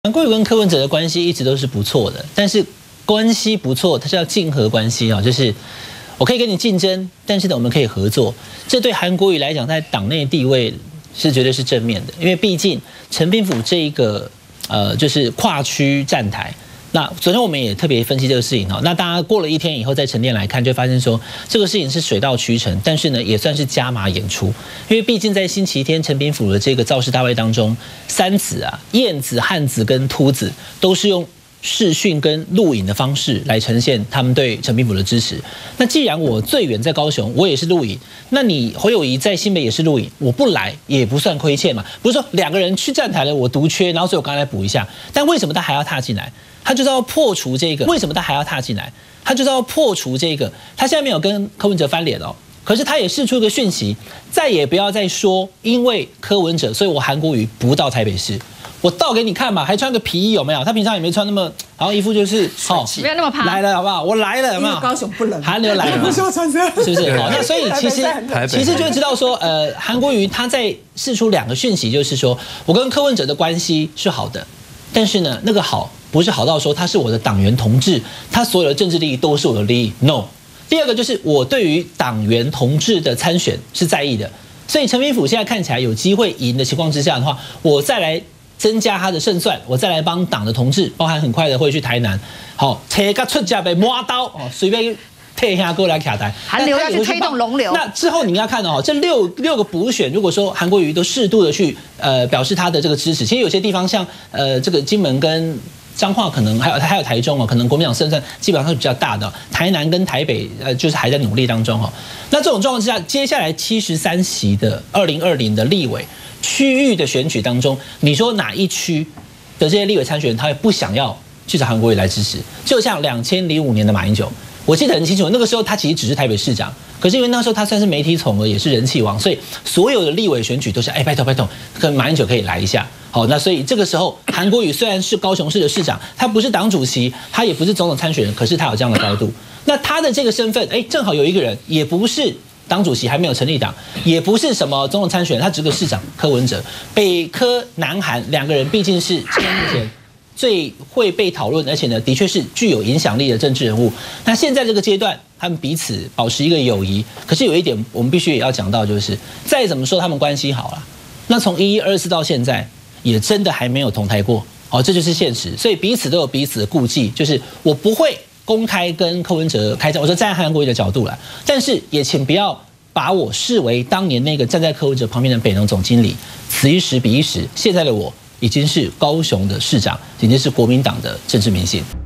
韩国瑜跟柯文哲的关系一直都是不错的，但是关系不错，它是要竞合关系啊，就是我可以跟你竞争，但是呢，我们可以合作。这对韩国瑜来讲，在党内地位是绝对是正面的，因为毕竟陈炳甫这一个就是跨区站台。那昨天我们也特别分析这个事情哈，那大家过了一天以后再沉淀来看，就发现说这个事情是水到渠成，但是呢也算是加码演出，因为毕竟在星期天陈炳甫的这个造势大会当中，三子啊燕子、汉子跟秃子都是用视讯跟录影的方式来呈现他们对陈炳甫的支持。那既然我最远在高雄，我也是录影，那你侯友宜在新北也是录影，我不来也不算亏欠嘛。不是说两个人去站台了，我独缺，然后所以我刚才来补一下。但为什么他还要踏进来？他就是要破除这个，为什么他还要踏进来？他就是要破除这个。他现在没有跟柯文哲翻脸哦，可是他也释出一个讯息，再也不要再说因为柯文哲，所以我韩国瑜不到台北市。我倒给你看嘛，还穿个皮衣有没有？他平常也没穿那么，然后衣服就是好， 不要那么怕来了好不好？我来了有没有？ 高雄不冷， 寒流来了， 不需要穿这样， 是不是？好，那所以其实就会知道说，韩国瑜他在释出两个讯息，就是说我跟柯文哲的关系是好的，但是呢，那个好不是好到说他是我的党员同志，他所有的政治利益都是我的利益 ，no。第二个就是我对于党员同志的参选是在意的，所以陈炳甫现在看起来有机会赢的情况之下的话，我再来增加他的胜算，我再来帮党的同志，包含很快的会去台南，好，车个出价被摸刀哦，随便退下过来卡台。 韩流要去推动龙流， 那之后你要看哦，这六个补选，如果说韩国瑜都适度的去表示他的这个支持，其实有些地方像这个金门跟彰化可能还有台中哦，可能国民党胜算基本上是比较大的。台南跟台北就是还在努力当中哦。那这种状况之下，接下来73席的2020的立委区域的选举当中，你说哪一区的这些立委参选人他会不想要去找韩国瑜来支持？就像2005年的马英九，我记得很清楚，那个时候他其实只是台北市长，可是因为那时候他算是媒体宠儿，也是人气王，所以所有的立委选举都是拜托，跟马英九可以来一下。好，那所以这个时候韩国瑜虽然是高雄市的市长，他不是党主席，他也不是总统参选人，可是他有这样的高度。那他的这个身份，正好有一个人也不是党主席，还没有成立党，也不是什么总统参选人，他只是个市长柯文哲。北柯南韩两个人毕竟是现在目前最会被讨论，而且呢，的确是具有影响力的政治人物。那现在这个阶段，他们彼此保持一个友谊。可是有一点，我们必须也要讲到，就是再怎么说他们关系好了，那从1124到现在，也真的还没有同台过。哦，这就是现实。所以彼此都有彼此的顾忌，就是我不会公开跟柯文哲开战。我说站在韩国瑜的角度啦，但是也请不要把我视为当年那个站在柯文哲旁边的北农总经理。此一时彼一时，现在的我已经是高雄的市长，已经是国民党的政治明星。